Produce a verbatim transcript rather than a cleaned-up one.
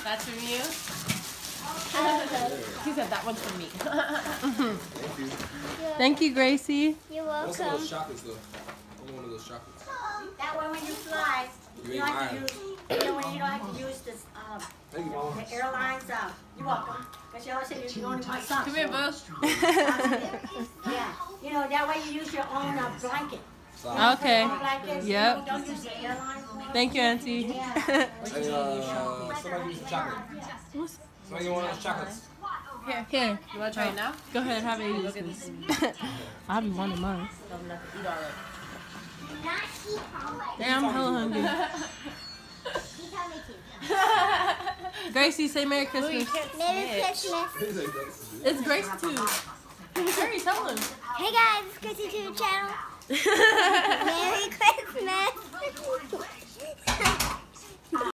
That's from you? He said that one's from me. Thank you. Thank you, Gracie. You're welcome. What's one of those chocolates though? I want one of those chocolates. That way when you fly, you, you don't have to use, you know, when you don't have to use this, um, the airlines, uh, you're welcome. Because you always say you only want some. Come here, boo. Yeah, you know, that way you use your own uh, blanket. Okay. Blanket, Yep. You know, don't use the airline. Thank you, Auntie. Yeah. Hey, uh, somebody use the chocolate. Somebody want those chocolates? Here. Here. You want to try it now? Go ahead, have it. Look at this. I'll be wanting mine. I'm gonna eat all of it. Damn, I'm hella hungry. Gracie, say Merry Christmas. Merry Christmas. It's Gracie too. Hurry, tell him. Hey guys, it's Gracie Two channel. Merry Christmas.